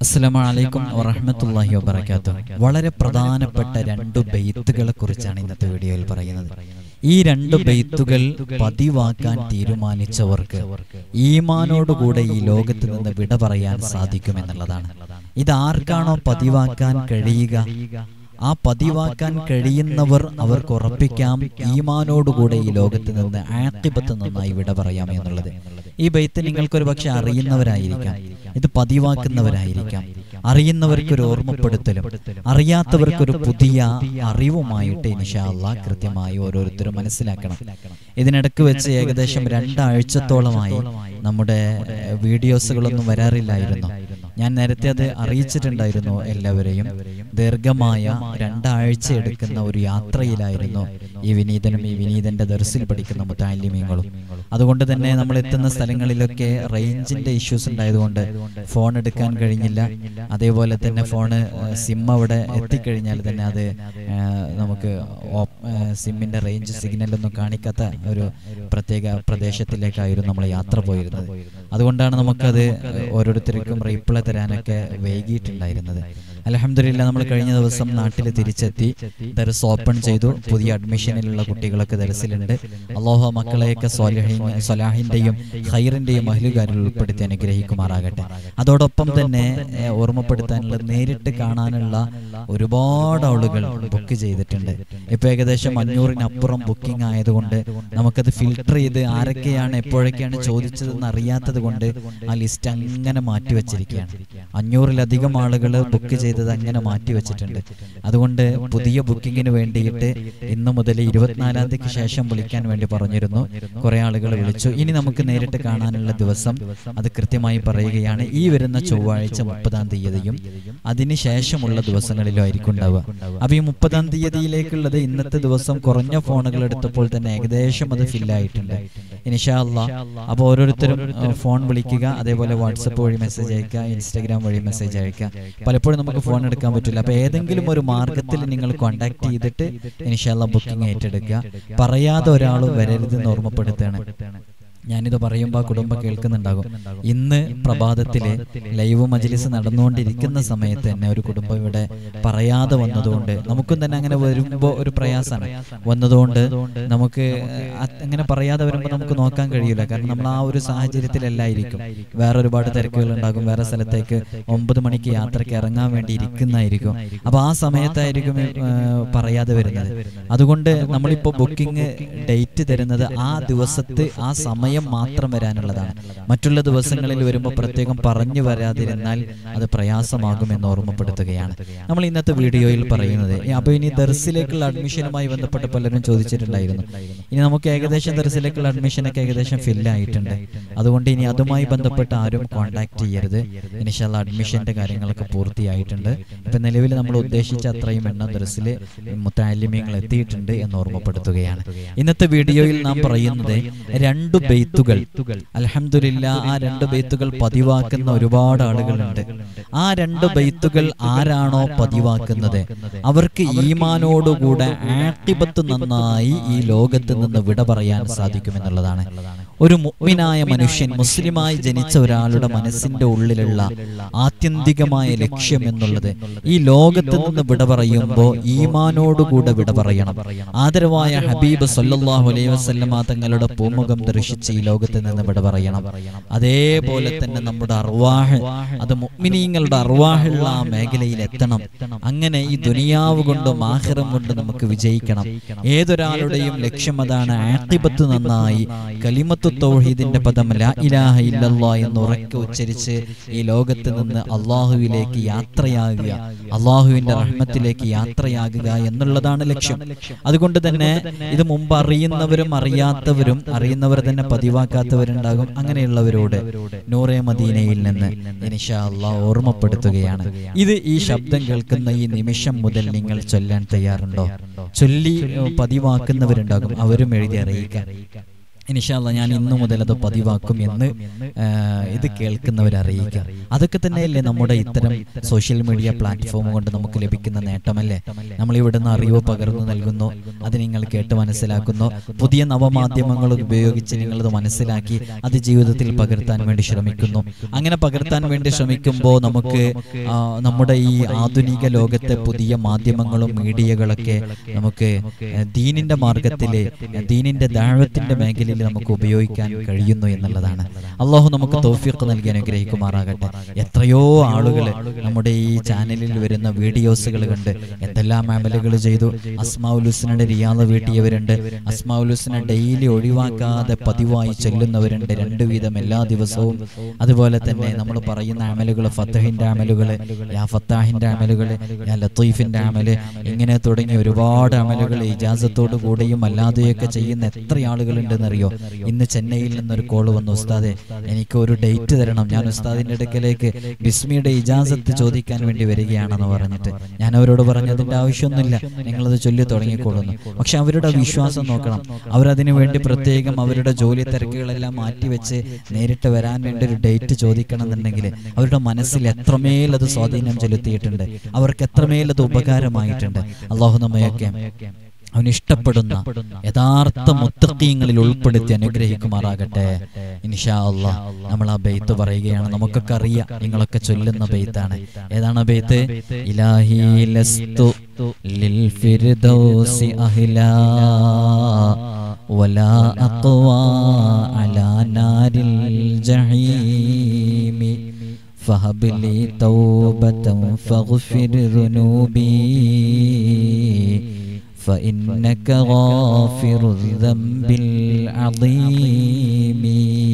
അസ്സലാമു അലൈക്കും വറഹ്മത്തുള്ളാഹി വബറകാതുഹു. വളരെ പ്രധാനപ്പെട്ട രണ്ട് ബൈത്തുകളെ കുറിച്ചാണ് ഇന്നത്തെ വീഡിയോയിൽ പറയുന്നത്. ഈ രണ്ട് ബൈത്തുകൾ പതിവാക്കാൻ തീരുമാനിച്ചവർക്ക് ഈമാനോടുകൂടെ ഈ ലോകത്ത് നിന്ന് വിട പറയാൻ സാധിക്കുമെന്നുള്ളതാണ്. ഇതാർക്കാണോ പതിവാക്കാൻ കഴിയുക, ആ പതിവാക്കാൻ കഴിയുന്നവർ അവർക്ക് ഉറപ്പിക്കാം ഈമാനോടുകൂടെ ഈ ലോകത്ത് നിന്ന് ആഖിബത്ത് നന്നായി വിട പറയാം എന്നുള്ളത്. ഈ ബൈത്ത് നിങ്ങൾക്കൊരു പക്ഷെ അറിയുന്നവരായിരിക്കാം, ഇത് പതിവാക്കുന്നവരായിരിക്കാം. അറിയുന്നവർക്കൊരു ഓർമ്മപ്പെടുത്തലും അറിയാത്തവർക്കൊരു പുതിയ അറിവുമായിട്ട് ഇൻഷാ അല്ലാഹ് കൃത്യമായി ഓരോരുത്തരും മനസ്സിലാക്കണം. ഇതിനിടക്ക് വെച്ച് ഏകദേശം 2 ആഴ്ചത്തോളമായി നമ്മുടെ വീഡിയോസുകളൊന്നും വരാറില്ലായിരുന്നു. ഞാൻ നേരത്തെ അത് അറിയിച്ചിട്ടുണ്ടായിരുന്നു എല്ലാവരെയും. ദീർഘമായ 2 ആഴ്ച എടുക്കുന്ന ഒരു യാത്രയിലായിരുന്നു ഈ വിനീതനും ഈ വിനീതന്റെ ദർസിൽ പഠിക്കുന്ന മുതഅല്ലിമീങ്ങളും. അതുകൊണ്ട് തന്നെ നമ്മൾ എത്തുന്ന സ്ഥലങ്ങളിലൊക്കെ റേഞ്ചിന്റെ ഇഷ്യൂസ് ഉണ്ടായതുകൊണ്ട് ഫോൺ എടുക്കാൻ കഴിഞ്ഞില്ല. അതേപോലെ തന്നെ ഫോണ് സിം അവിടെ എത്തിക്കഴിഞ്ഞാൽ തന്നെ അത് നമുക്ക് സിമ്മിന്റെ റേഞ്ച് സിഗ്നലൊന്നും കാണിക്കാത്ത ഒരു പ്രത്യേക പ്രദേശത്തിലേക്കായിരുന്നു നമ്മൾ യാത്ര പോയിരുന്നത്. അതുകൊണ്ടാണ് നമുക്കത് ഓരോരുത്തർക്കും റീപ്ലൈ തരാനൊക്കെ വൈകിയിട്ടുണ്ടായിരുന്നത്. അൽഹംദുലില്ലാഹ് നമ്മൾ കഴിഞ്ഞ ദിവസം നാട്ടിൽ തിരിച്ചെത്തി, ദർസ് ഓപ്പൺ ചെയ്തു. പുതിയ അഡ്മിഷനിലുള്ള കുട്ടികളൊക്കെ ദർസിലുണ്ട്. അല്ലാഹു മക്കളെയൊക്കെ സ്വലാഹിന്റെയും ഖൈറിന്റെയും അഹ്ലുകാരിൽ ഉൾപ്പെടുത്തി അനുഗ്രഹിക്കുമാറാകട്ടെ. അതോടൊപ്പം തന്നെ ഓർമ്മപ്പെടുത്താനുള്ള, നേരിട്ട് കാണാനുള്ള ഒരുപാട് ആളുകൾ ബുക്ക് ചെയ്തിട്ടുണ്ട്. ഇപ്പൊ ഏകദേശം 500-നപ്പുറം ബുക്കിംഗ് ആയതുകൊണ്ട് നമുക്കത് ഫിൽട്ടർ ചെയ്ത് ആരൊക്കെയാണ് എപ്പോഴൊക്കെയാണ് ചോദിച്ചതെന്ന് അറിയാത്തത് കൊണ്ട് ആ ലിസ്റ്റ് അങ്ങനെ മാറ്റിവെച്ചിരിക്കുകയാണ്. 500-ലധികം ആളുകൾ ബുക്ക് ചെയ്തത് അങ്ങനെ മാറ്റിവെച്ചിട്ടുണ്ട്. അതുകൊണ്ട് പുതിയ ബുക്കിങ്ങിന് വേണ്ടിയിട്ട് ഇന്ന് മുതൽ 24-ാം തീയതിക്ക് ശേഷം വിളിക്കാൻ വേണ്ടി പറഞ്ഞിരുന്നു. കുറെ ആളുകൾ വിളിച്ചു. ഇനി നമുക്ക് നേരിട്ട് കാണാനുള്ള ദിവസം അത് കൃത്യമായി പറയുകയാണ്. ഈ വരുന്ന ചൊവ്വാഴ്ച 30-ാം തീയതിയും അതിനുശേഷമുള്ള ദിവസങ്ങളിലും ആയിരിക്കും ഉണ്ടാവുക. അപ്പൊ ഈ 30-ാം തീയതിയിലേക്കുള്ളത് ഇന്നത്തെ ദിവസം കുറഞ്ഞ ഫോണുകൾ എടുത്തപ്പോൾ തന്നെ ഏകദേശം അത് ഫില്ലായിട്ടുണ്ട് ഇൻഷാ അല്ലാഹ്. അപ്പോൾ ഓരോരുത്തരും ഫോൺ വിളിക്കുക, അതേപോലെ വാട്സപ്പ് വഴി മെസ്സേജ് അയക്കുക, ഇൻസ്റ്റാഗ്രാം വഴി മെസ്സേജ് അയക്കുക. പലപ്പോഴും നമുക്ക് ഫോൺ എടുക്കാൻ പറ്റില്ല. അപ്പൊ ഏതെങ്കിലും ഒരു മാർഗത്തിൽ നിങ്ങൾ കോൺടാക്ട് ചെയ്തിട്ട് ഇൻഷാ അല്ലാഹ് ബുക്കിംഗ് ഏറ്റെടുക്കുക. പറയാതെ ഒരാളും വരരുതെന്ന് ഓർമ്മപ്പെടുത്തുകയാണ്. ഞാനിത് പറയുമ്പോൾ ആ കുടുംബം കേൾക്കുന്നുണ്ടാകും. ഇന്ന് പ്രഭാതത്തിലെ ലൈവ് മജ്ലിസ് നടന്നുകൊണ്ടിരിക്കുന്ന സമയത്ത് തന്നെ ഒരു കുടുംബം ഇവിടെ പറയാതെ വന്നതുകൊണ്ട് നമുക്കും തന്നെ അങ്ങനെ വരുമ്പോൾ ഒരു പ്രയാസമാണ്. വന്നതുകൊണ്ട് നമുക്ക് അങ്ങനെ പറയാതെ വരുമ്പോൾ നമുക്ക് നോക്കാൻ കഴിയില്ല. കാരണം നമ്മൾ ആ ഒരു സാഹചര്യത്തിലല്ലായിരിക്കും. വേറെ ഒരുപാട് തിരക്കുകൾ ഉണ്ടാകും. വേറെ സ്ഥലത്തേക്ക് 9 മണിക്ക് യാത്രയ്ക്ക് ഇറങ്ങാൻ വേണ്ടി ഇരിക്കുന്നതായിരിക്കും. അപ്പൊ ആ സമയത്തായിരിക്കും പറയാതെ വരുന്നത്. അതുകൊണ്ട് നമ്മളിപ്പോ ബുക്കിംഗ് ഡേറ്റ് തരുന്നത് ആ ദിവസത്തെ ആ സമയം മാത്രം വരാനുള്ളതാണ്. മറ്റുള്ള ദിവസങ്ങളിൽ വരുമ്പോൾ പ്രത്യേകം പറഞ്ഞു വരാതിരുന്നാൽ അത് പ്രയാസമാകുമെന്ന് ഓർമ്മപ്പെടുത്തുകയാണ് നമ്മൾ ഇന്നത്തെ വീഡിയോയിൽ പറയുന്നത്. അപ്പൊ ഇനി ദർസിലേക്കുള്ള അഡ്മിഷനുമായി ബന്ധപ്പെട്ട് പലരും ചോദിച്ചിട്ടുണ്ടായിരുന്നു. ഇനി നമുക്ക് ഏകദേശം ദർസിലേക്കുള്ള അഡ്മിഷനൊക്കെ ഏകദേശം ഫില്ലായിട്ടുണ്ട്. അതുകൊണ്ട് ഇനി അതുമായി ബന്ധപ്പെട്ട് ആരും കോൺടാക്ട് ചെയ്യരുത്. ഇൻഷാ അല്ലാഹ് അഡ്മിഷന്റെ കാര്യങ്ങളൊക്കെ പൂർത്തിയായിട്ടുണ്ട്. ഇപ്പൊ നിലവിൽ നമ്മൾ ഉദ്ദേശിച്ച അത്രയും എണ്ണം ദർസിൽ മുതഅല്ലിമീങ്ങൾ എത്തിയിട്ടുണ്ട് എന്ന് ഓർമ്മപ്പെടുത്തുകയാണ്. ഇന്നത്തെ വീഡിയോയിൽ നാം പറയുന്നത് 2 ബൈത്തുകൾ. അൽഹംദുലില്ലാഹ് ആ 2 ബൈത്തുകൾ പതിവാക്കുന്ന ഒരുപാട് ആളുകളുണ്ട്. ആ 2 ബൈത്തുകൾ ആരാണോ പതിവാക്കുന്നത് അവർക്ക് ഈമാനോടുകൂടെ ആഖിബത്ത് നന്നായി ഈ ലോകത്ത് നിന്ന് വിട പറയാൻ സാധിക്കുമെന്നുള്ളതാണ്. ഒരു മുഅ്മിനായ മനുഷ്യൻ, മുസ്ലിമായി ജനിച്ച ഒരാളുടെ മനസ്സിന്റെ ഉള്ളിലുള്ള ആത്യന്തികമായ ലക്ഷ്യം എന്നുള്ളത് ഈ ലോകത്ത് നിന്ന് വിട പറയുമ്പോൾ ഈമാനോടുകൂടെ വിട പറയണം. ആദരവായ ഹബീബ് സല്ലല്ലാഹു അലൈഹി വസല്ലമ തങ്ങളുടെ പൂമുഖം ദർശിച്ച് ഈ ലോകത്ത് നിന്ന് വിട പറയണം. അതേപോലെ തന്നെ നമ്മുടെ അർവാഹ്, അത് മുഅ്മിനീങ്ങളുടെ അർവാഹുള്ള ആ മേഖലയിൽ എത്തണം. അങ്ങനെ ഈ ദുനിയാവ് കൊണ്ടും ആഖിറം കൊണ്ടും നമുക്ക് വിജയിക്കണം. ഏതൊരാളുടെയും ലക്ഷ്യം അതാണ്. ആഖിബത്ത് നന്നായി കലിമത്ത് തൗഹീദിന്റെ പദം ലാ ഇലാഹ ഇല്ലല്ലാഹ് എന്ന് ഉറക്കെ ഉച്ചരിച്ച് ഈ ലോകത്ത് നിന്ന് അല്ലാഹുവിലേക്ക് യാത്രയാകുക, അല്ലാഹുവിന്റെ റഹ്മത്തിലേക്ക് യാത്രയാകുക എന്നുള്ളതാണ് ലക്ഷ്യം. അതുകൊണ്ട് തന്നെ ഇത് മുമ്പ് അറിയുന്നവരും അറിയാത്തവരും, അറിയുന്നവർ തന്നെ പതിവാക്കാത്തവരുണ്ടാകും. അങ്ങനെയുള്ളവരോട് നൂറെ മദീനയിൽ നിന്ന് ഇൻഷാ അല്ലാഹ് ഓർമ്മപ്പെടുത്തുകയാണ്. ഇത് ഈ ശബ്ദം കേൾക്കുന്ന ഈ നിമിഷം മുതൽ നിങ്ങൾ ചൊല്ലാൻ തയ്യാറുണ്ടോ? ചൊല്ലി പതിവാക്കുന്നവരുണ്ടാകും. അവരും എഴുതി അറിയിക്കാൻ. ഇൻഷാ അല്ലാഹ് ഞാൻ ഇന്നു മുതൽ അത് പതിവാക്കും എന്ന് ഇത് കേൾക്കുന്നവരെ അറിയിക്കാം. അതൊക്കെ തന്നെയല്ലേ നമ്മുടെ ഇത്തരം സോഷ്യൽ മീഡിയ പ്ലാറ്റ്ഫോം കൊണ്ട് നമുക്ക് ലഭിക്കുന്ന നേട്ടമല്ലേ? നമ്മൾ ഇവിടുന്ന് അറിവ് പകർന്നു നൽകുന്നു, അത് നിങ്ങൾ കേട്ട് മനസ്സിലാക്കുന്നു, പുതിയ നവമാധ്യമങ്ങൾ ഉപയോഗിച്ച് നിങ്ങളത് മനസ്സിലാക്കി അത് ജീവിതത്തിൽ പകർത്താൻ വേണ്ടി ശ്രമിക്കുന്നു. അങ്ങനെ പകർത്താൻ വേണ്ടി ശ്രമിക്കുമ്പോൾ നമുക്ക് നമ്മുടെ ഈ ആധുനിക ലോകത്തെ പുതിയ മാധ്യമങ്ങളും മീഡിയകളൊക്കെ നമുക്ക് ദീനിന്റെ മാർഗത്തിലെ ദീനിന്റെ ദഅവത്തിന്റെ മേഖലയിൽ നമുക്ക് ഉപയോഗിക്കാൻ കഴിയുന്നു എന്നുള്ളതാണ്. അള്ളാഹു നമുക്ക് തൗഫീഖ് നൽകി അനുഗ്രഹിക്കുമാറാകട്ടെ. എത്രയോ ആളുകൾ നമ്മുടെ ഈ ചാനലിൽ വരുന്ന വീഡിയോസുകൾ കണ്ട് എന്തെല്ലാം അമലുകൾ ചെയ്തു. അസ്മാഉൽ ഹുസ്നയുടെ റിയാദ് വീട്ടിയവരുണ്ട്, അസ്മാഉൽ ഹുസ്ന ഡെയിലി ഒഴിവാക്കാതെ പതിവായി ചൊല്ലുന്നവരുണ്ട് 2 വീതം എല്ലാ ദിവസവും. അതുപോലെ തന്നെ നമ്മൾ പറയുന്ന അമലുകൾ, ഫത്തഹിന്റെ അമലുകൾ, യാ ഫത്താഹിന്റെ അമലുകൾ, യാ ലത്തീഫിന്റെ അമല്, ഇങ്ങനെ തുടങ്ങി ഒരുപാട് അമലുകൾ ഇജാസത്തോടു കൂടെയും അല്ലാതെയൊക്കെ ചെയ്യുന്ന എത്ര ആളുകളുണ്ടെന്നറിയോ? ഇന്ന് ചെന്നൈയിൽ നിന്നൊരു കോള് വന്നു, ഉസ്താദെ എനിക്ക് ഒരു ഡേറ്റ് തരണം, ഞാൻ ഉസ്താദിന്റെ അടുക്കലേക്ക് ബിസ്മിയുടെ ഇജാസത്ത് ചോദിക്കാൻ വേണ്ടി വരികയാണെന്ന് പറഞ്ഞിട്ട് ഞാൻ അവരോട് പറഞ്ഞു അതിന്റെ ആവശ്യമൊന്നുമില്ല, നിങ്ങളത് ചൊല്ലി തുടങ്ങിക്കൊള്ളുന്നു. പക്ഷെ അവരുടെ വിശ്വാസം നോക്കണം. അവരതിനു വേണ്ടി പ്രത്യേകം അവരുടെ ജോലി തിരക്കുകളെല്ലാം മാറ്റിവെച്ച് നേരിട്ട് വരാൻ വേണ്ടി ഒരു ഡേറ്റ് ചോദിക്കണം എന്നുണ്ടെങ്കിൽ അവരുടെ മനസ്സിൽ എത്രമേൽ അത് സ്വാധീനം ചെലുത്തിയിട്ടുണ്ട്, അവർക്ക് എത്രമേൽ അത് ഉപകാരമായിട്ടുണ്ട്. അള്ളാഹു നമ്മയൊക്കെ അവനിഷ്ടപ്പെടുന്ന യഥാർത്ഥ മുത്തഖീങ്ങളിൽ ഉൾപ്പെടുത്തി അനുഗ്രഹിക്കുമാറാകട്ടെ. ഇൻഷാ അല്ലാഹ് നമ്മൾ ആ ബൈത്ത് പറയുകയാണ്. നമുക്കൊക്കെ അറിയാം, നിങ്ങളൊക്കെ ചൊല്ലുന്ന ബൈത്താണ്. ഏതാണ് ബൈത്ത്? ഇലാഹി ലസ്തു ലിൽ ഫിർദൗസി അഹ്ലാ വലാ അഖ്വാ അലാ നാരിൽ ജഹീമി ഫഹബ് ലി തൗബതൻ ഫഗ്ഫിർ ദുനൂബി فإنك غافر الذنب العظيم.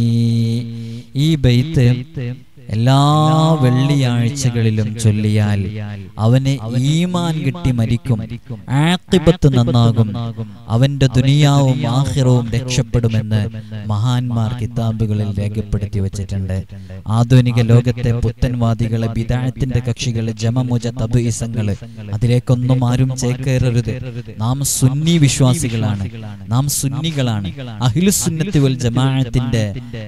ഈ ബൈത്ത് എല്ലാ വെള്ളിയാഴ്ചകളിലും ചൊല്ലിയാൽ അവന് ഈമാൻ കിട്ടി മരിക്കും, ആഖിബത്ത് നന്നാകും, അവന്റെ ദുനിയാവും ആഖിറവും രക്ഷപ്പെടുമെന്ന് മഹാന്മാർ കിതാബുകളിൽ രേഖപ്പെടുത്തി വച്ചിട്ടുണ്ട്. ആധുനിക ലോകത്തെ പുത്തൻവാദികളെ, ബിദഅത്തിന്റെ കക്ഷികള്, ജമമുജ തബ്ഈസങ്ങള്, അതിലേക്കൊന്നും ആരും ചേക്കേറരുത്. നാം സുന്നി വിശ്വാസികളാണ്, നാം സുന്നികളാണ്, അഹ്ലുസുന്നത്തി വൽ ജമാഅത്തിന്റെ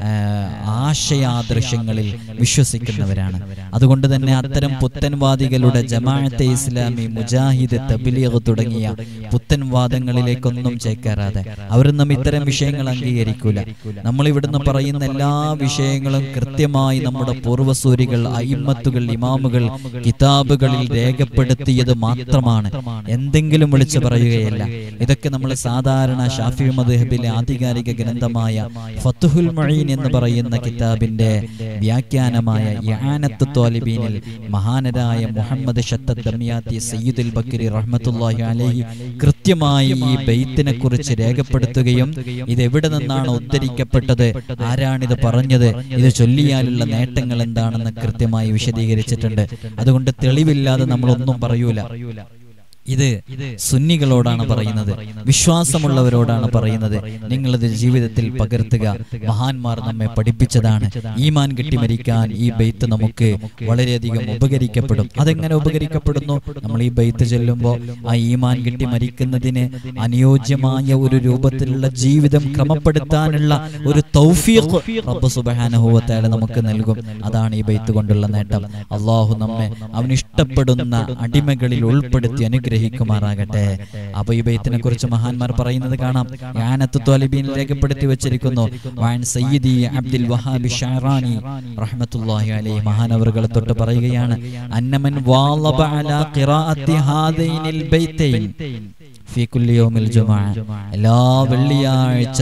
ആശയാദർശങ്ങളിൽ വിശ്വസിക്കുന്നവരാണ്. അതുകൊണ്ട് തന്നെ അത്തരം പുത്തൻവാദികളുടെ ജമാഅത്തെ ഇസ്ലാമി, മുജാഹിദ്, തബ്ലീഗ് തുടങ്ങിയ പുത്തൻവാദങ്ങളിലേക്കൊന്നും ചേക്കേറാതെ അവരൊന്നും ഇത്തരം വിഷയങ്ങൾ അംഗീകരിക്കൂല. നമ്മൾ ഇവിടുന്ന് പറയുന്ന എല്ലാ വിഷയങ്ങളും കൃത്യമായി നമ്മുടെ പൂർവ്വസൂരികൾ, അയിമ്മത്തുകൾ, ഇമാമുകൾ കിതാബുകളിൽ രേഖപ്പെടുത്തിയത് മാത്രമാണ്, എന്തെങ്കിലും വിളിച്ചു പറയുകയല്ല. ഇതൊക്കെ നമ്മൾ സാധാരണ ഷാഫി മദ്ഹബിലെ ആധികാരിക ഗ്രന്ഥമായ ഫത്ഹുൽ മുഈൻ എന്ന് പറയുന്ന കിതാബിന്റെ വ്യാഖ്യാനമായ ഇആനത്തു ത്വാലിബീനിൽ മഹാനരായ മുഹമ്മദ് ഷത്തദ് ദമിയാത്തി സയ്യിദുൽ ബക്കരി റഹ്മത്തുള്ളാഹി അലൈഹി കൃത്യമായി ഈ ബൈത്തിനെ കുറിച്ച് രേഖപ്പെടുത്തുകയും ഇത് എവിടെ നിന്നാണ് ഉദ്ധരിക്കപ്പെട്ടത്, ആരാണിത് പറഞ്ഞത്, ഇത് ചൊല്ലിയാലുള്ള നേട്ടങ്ങൾ എന്താണെന്ന് കൃത്യമായി വിശദീകരിച്ചിട്ടുണ്ട്. അതുകൊണ്ട് തെളിവില്ലാതെ നമ്മളൊന്നും പറയൂല. ഇത് സുന്നികളോടാണ് പറയുന്നത്, വിശ്വാസമുള്ളവരോടാണ് പറയുന്നത്. നിങ്ങളിത് ജീവിതത്തിൽ പകർത്തുക. മഹാന്മാർ നമ്മെ പഠിപ്പിച്ചതാണ്. ഈമാൻ കിട്ടി മരിക്കാൻ ഈ ബൈത്ത് നമുക്ക് വളരെയധികം ഉപകരിക്കപ്പെടും. അതെങ്ങനെ ഉപകരിക്കപ്പെടുന്നു? നമ്മൾ ഈ ബൈത്ത് ചൊല്ലുമ്പോൾ ആ ഈമാൻ കിട്ടി മരിക്കുന്നതിന് അനുയോജ്യമായ ഒരു രൂപത്തിലുള്ള ജീവിതം ക്രമപ്പെടുത്താനുള്ള ഒരു തൗഫീഖ് റബ്ബ് സുബ്ഹാനഹു വ തആല നമുക്ക് നൽകും. അതാണ് ഈ ബൈത്ത് കൊണ്ടുള്ള നേട്ടം. അല്ലാഹു നമ്മെ അവനിഷ്ടപ്പെടുന്ന അടിമകളിൽ ഉൾപ്പെടുത്തി അനുഗ്രഹിക്കുമാറാകട്ടെ. അപ്പൊ ഈ ബൈത്തിനെ കുറിച്ച് മഹാന്മാർ പറയുന്നത് കാണാം. ഇആനത്തു ത്വാലിബീൻ രേഖപ്പെടുത്തി വെച്ചിരിക്കുന്നു. വഅൻ സയ്യിദി അബ്ദുൽ വഹാബ് ശഅറാനി റഹ്മത്തുള്ളാഹി അലൈഹി മഹാനവറുകളെ തൊട്ട് പറയുകയാണ്, അന്നമൻ വാളബ അലാ ഖിറാഅത്തി ഹാദൈനിൽ ബൈതൈൻ ഫീ കുല്ലി യൗമിൽ ജുമുഅ, എല്ലാ വെള്ളിയാഴ്ച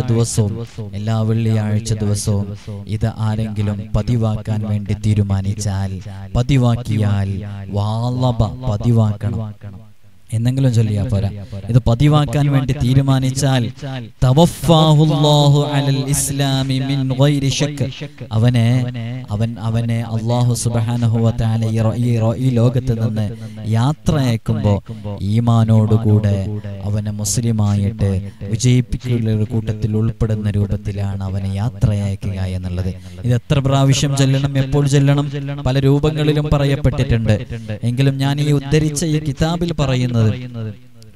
ദിവസവും ഇത് ആരെങ്കിലും പതിവാക്കാൻ വേണ്ടി തീരുമാനിച്ചാൽ, പതിവാക്കിയാൽ, വാളബ പതിവാക്കണം, എന്നെങ്കിലും ചൊല്ലിയാ പോരാ, ഇത് പതിവാക്കാൻ വേണ്ടി തീരുമാനിച്ചാൽ തവഫാഹുല്ലാഹു അലൽ ഇസ്ലാമി മിൻ ഗൈരി ശക്ക്, അവനെ അല്ലാഹു സുബ്ഹാനഹു വ തആല ഈ ലോകത്ത് നിന്ന് യാത്ര അയക്കുമ്പോൾ ഈമാനോടുകൂടെ അവനെ മുസ്ലിമായിട്ട് വിജയിപ്പിക്കുന്ന കൂട്ടത്തിൽ ഉൾപ്പെടുന്ന രൂപത്തിലാണ് അവനെ യാത്ര അയക്കുക എന്നുള്ളത്. ഇത് എത്ര പ്രാവശ്യം ചൊല്ലണം, എപ്പോൾ ചൊല്ലണം, പല രൂപങ്ങളിലും പറയപ്പെട്ടിട്ടുണ്ട്. എങ്കിലും ഞാൻ ഈ ഉദ്ധരിച്ച ഈ കിതാബിൽ പറയുന്നത്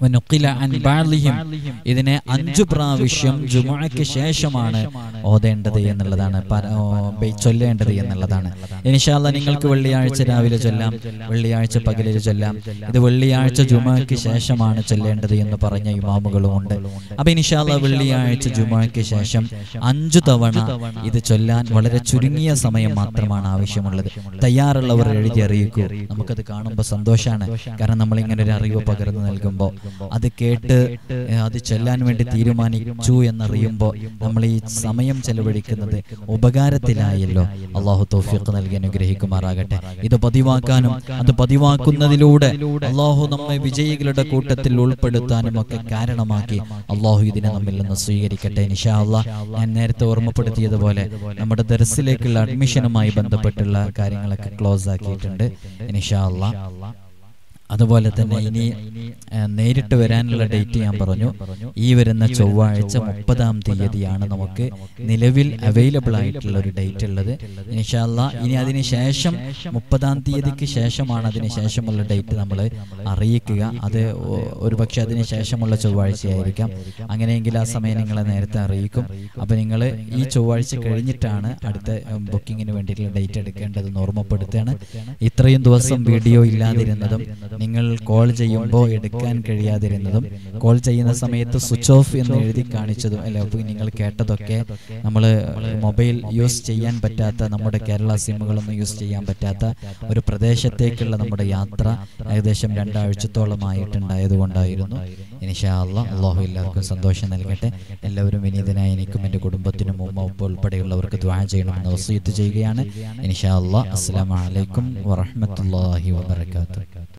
വനുഖില അൻ ബഅദിഹിം, ഇതിനെ 5 പ്രാവശ്യം ജുമുഅയ്ക്ക് ശേഷമാണ് ഓതേണ്ടത് എന്നുള്ളതാണ്, ചൊല്ലേണ്ടത് എന്നുള്ളതാണ്. ഇൻഷാ അല്ലാഹ് നിങ്ങൾക്ക് വെള്ളിയാഴ്ച രാവിലെ ചൊല്ലാം, വെള്ളിയാഴ്ച പകലിൽ ചൊല്ലാം. ഇത് വെള്ളിയാഴ്ച ജുമുഅയ്ക്ക് ശേഷമാണ് ചൊല്ലേണ്ടത് എന്ന് പറഞ്ഞ ഇമാമുകളുമുണ്ട്. അപ്പൊ ഇൻഷാ അല്ലാഹ് വെള്ളിയാഴ്ച ജുമുഅയ്ക്ക് ശേഷം 5 തവണ ഇത് ചൊല്ലാൻ വളരെ ചുരുങ്ങിയ സമയം മാത്രമാണ് ആവശ്യമുള്ളത്. തയ്യാറുള്ളവർ എഴുതി അറിയിക്കൂ. നമുക്കത് കാണുമ്പോൾ സന്തോഷമാണ്. കാരണം നമ്മളിങ്ങനെ ഒരു അറിവ് പകർന്നു നൽകുമ്പോൾ അത് കേട്ട് അത് ചൊല്ലാൻ വേണ്ടി തീരുമാനിച്ചു എന്നറിയുമ്പോൾ നമ്മൾ ഈ സമയം ചെലവഴിക്കുന്നത് ഉപകാരത്തിലായല്ലോ. അള്ളാഹു തൗഫീഖ് നൽകി അനുഗ്രഹിക്കുമാറാകട്ടെ. ഇത് പതിവാക്കാനും അത് പതിവാക്കുന്നതിലൂടെ അള്ളാഹു നമ്മെ വിജയികളുടെ കൂട്ടത്തിൽ ഉൾപ്പെടുത്താനും ഒക്കെ കാരണമാക്കി അള്ളാഹു ഇതിനെ നമ്മിൽ നിന്ന് സ്വീകരിക്കട്ടെ ഇൻഷാ അല്ലാഹ്. ഞാൻ നേരത്തെ ഓർമ്മപ്പെടുത്തിയതുപോലെ നമ്മുടെ ദർസിലേക്കുള്ള അഡ്മിഷനുമായി ബന്ധപ്പെട്ടുള്ള കാര്യങ്ങളൊക്കെ ക്ലോസ് ആക്കിയിട്ടുണ്ട് ഇൻഷാ അല്ലാഹ്. അതുപോലെ തന്നെ ഇനി നേരിട്ട് വരാനുള്ള ഡേറ്റ് ഞാൻ പറഞ്ഞു. ഈ വരുന്ന ചൊവ്വാഴ്ച 30-ാം തീയതിയാണ് നമുക്ക് നിലവിൽ അവൈലബിൾ ആയിട്ടുള്ള ഒരു ഡേറ്റ് ഉള്ളത് ഇൻഷാ അല്ലാഹ്. ഇനി അതിന് ശേഷം 30-ാം തീയതിക്ക് ശേഷമാണ് അതിന് ശേഷമുള്ള ഡേറ്റ് നമ്മൾ അറിയിക്കുക. അത് ഒരുപക്ഷെ അതിന് ശേഷമുള്ള ചൊവ്വാഴ്ചയായിരിക്കാം. അങ്ങനെയെങ്കിൽ ആ സമയം നിങ്ങളെ നേരത്തെ അറിയിക്കും. അപ്പോൾ നിങ്ങൾ ഈ ചൊവ്വാഴ്ച കഴിഞ്ഞിട്ടാണ് അടുത്ത ബുക്കിങ്ങിന് വേണ്ടിയിട്ടുള്ള ഡേറ്റ് എടുക്കേണ്ടതെന്ന് ഓർമ്മപ്പെടുത്തുകയാണ്. ഇത്രയും ദിവസം വീഡിയോ ഇല്ലാതിരുന്നതും നിങ്ങൾ കോൾ ചെയ്യുമ്പോൾ എടുക്കാൻ കഴിയാതിരുന്നതും കോൾ ചെയ്യുന്ന സമയത്ത് സ്വിച്ച് ഓഫ് എന്ന് എഴുതി കാണിച്ചതും അല്ലെ, അപ്പോൾ നിങ്ങൾ കേട്ടതൊക്കെ നമ്മൾ മൊബൈൽ യൂസ് ചെയ്യാൻ പറ്റാത്ത, നമ്മുടെ കേരള സിമ്മുകളൊന്നും യൂസ് ചെയ്യാൻ പറ്റാത്ത ഒരു പ്രദേശത്തേക്കുള്ള നമ്മുടെ യാത്ര ഏകദേശം 2 ആഴ്ചത്തോളമായിട്ടുണ്ടായതുകൊണ്ടായിരുന്നു. ഇൻഷാ അല്ലാഹ് അല്ലാഹു എല്ലാവർക്കും സന്തോഷം നൽകട്ടെ. എല്ലാവരും വിനീതനായി എനിക്കും എൻ്റെ കുടുംബത്തിനും ഉമ്മ ഉപ്പ ഉൾപ്പെടെയുള്ളവർക്ക് ദുആ ചെയ്യണമെന്ന് വസിയത്ത് ചെയ്യുകയാണ് ഇൻഷാ അല്ലാഹ്. അസ്സലാമു അലൈക്കും വറഹ്മത്തുള്ളാഹി വബറകാതുഹു.